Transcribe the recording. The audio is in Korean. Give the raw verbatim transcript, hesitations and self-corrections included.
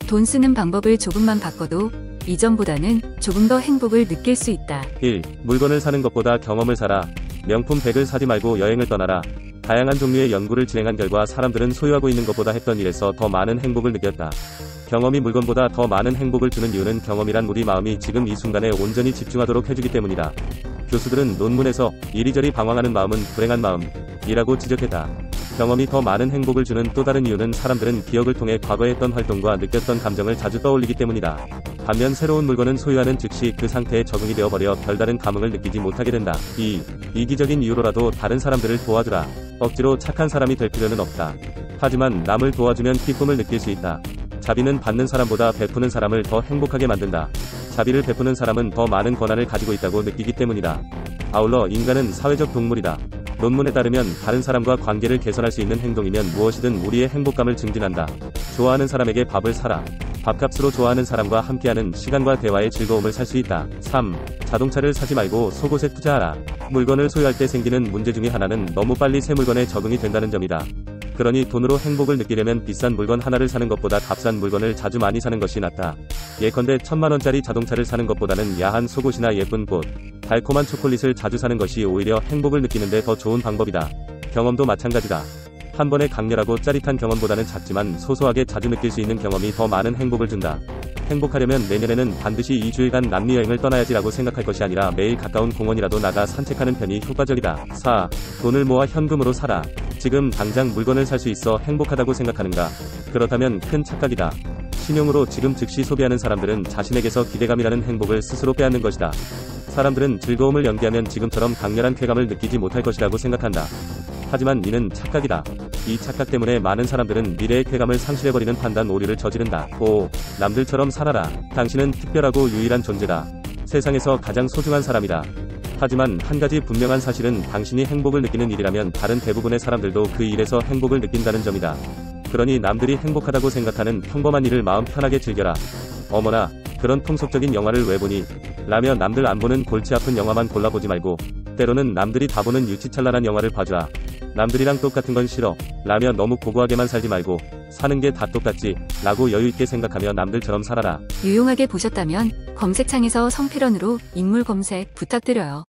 돈 쓰는 방법을 조금만 바꿔도 이전보다는 조금 더 행복을 느낄 수 있다. 일. 물건을 사는 것보다 경험을 사라. 명품 백을 사지 말고 여행을 떠나라. 다양한 종류의 연구를 진행한 결과 사람들은 소유하고 있는 것보다 했던 일에서 더 많은 행복을 느꼈다. 경험이 물건보다 더 많은 행복을 주는 이유는 경험이란 우리 마음이 지금 이 순간에 온전히 집중하도록 해주기 때문이다. 교수들은 논문에서 이리저리 방황하는 마음은 불행한 마음이라고 지적했다. 경험이 더 많은 행복을 주는 또 다른 이유는 사람들은 기억을 통해 과거에 했던 활동과 느꼈던 감정을 자주 떠올리기 때문이다. 반면 새로운 물건은 소유하는 즉시 그 상태에 적응이 되어버려 별다른 감흥을 느끼지 못하게 된다. 이. 이기적인 이유로라도 다른 사람들을 도와주라. 억지로 착한 사람이 될 필요는 없다. 하지만 남을 도와주면 기쁨을 느낄 수 있다. 자비는 받는 사람보다 베푸는 사람을 더 행복하게 만든다. 자비를 베푸는 사람은 더 많은 권한을 가지고 있다고 느끼기 때문이다. 아울러 인간은 사회적 동물이다. 논문에 따르면 다른 사람과 관계를 개선할 수 있는 행동이면 무엇이든 우리의 행복감을 증진한다. 좋아하는 사람에게 밥을 사라. 밥값으로 좋아하는 사람과 함께하는 시간과 대화의 즐거움을 살 수 있다. 삼. 자동차를 사지 말고 속옷에 투자하라. 물건을 소유할 때 생기는 문제 중에 하나는 너무 빨리 새 물건에 적응이 된다는 점이다. 그러니 돈으로 행복을 느끼려면 비싼 물건 하나를 사는 것보다 값싼 물건을 자주 많이 사는 것이 낫다. 예컨대 천만원짜리 자동차를 사는 것보다는 야한 속옷이나 예쁜 꽃, 달콤한 초콜릿을 자주 사는 것이 오히려 행복을 느끼는데 더 좋은 방법이다. 경험도 마찬가지다. 한 번의 강렬하고 짜릿한 경험보다는 작지만 소소하게 자주 느낄 수 있는 경험이 더 많은 행복을 준다. 행복하려면 내년에는 반드시 이 주일간 남미 여행을 떠나야지라고 생각할 것이 아니라 매일 가까운 공원이라도 나가 산책하는 편이 효과적이다. 사. 돈을 모아 현금으로 사라. 지금 당장 물건을 살 수 있어 행복하다고 생각하는가? 그렇다면 큰 착각이다. 신용으로 지금 즉시 소비하는 사람들은 자신에게서 기대감이라는 행복을 스스로 빼앗는 것이다. 사람들은 즐거움을 연기하면 지금처럼 강렬한 쾌감을 느끼지 못할 것이라고 생각한다. 하지만 이는 착각이다. 이 착각 때문에 많은 사람들은 미래의 쾌감을 상실해버리는 판단 오류를 저지른다. 오. 남들처럼 살아라. 당신은 특별하고 유일한 존재다. 세상에서 가장 소중한 사람이다. 하지만 한 가지 분명한 사실은 당신이 행복을 느끼는 일이라면 다른 대부분의 사람들도 그 일에서 행복을 느낀다는 점이다. 그러니 남들이 행복하다고 생각하는 평범한 일을 마음 편하게 즐겨라. 어머나, 그런 통속적인 영화를 왜 보니? 라며 남들 안 보는 골치 아픈 영화만 골라보지 말고 때로는 남들이 다 보는 유치찬란한 영화를 봐주라. 남들이랑 똑같은 건 싫어 라며 너무 고고하게만 살지 말고 사는 게 다 똑같지 라고 여유있게 생각하며 남들처럼 살아라. 유용하게 보셨다면 검색창에서 성필원으로 인물 검색 부탁드려요.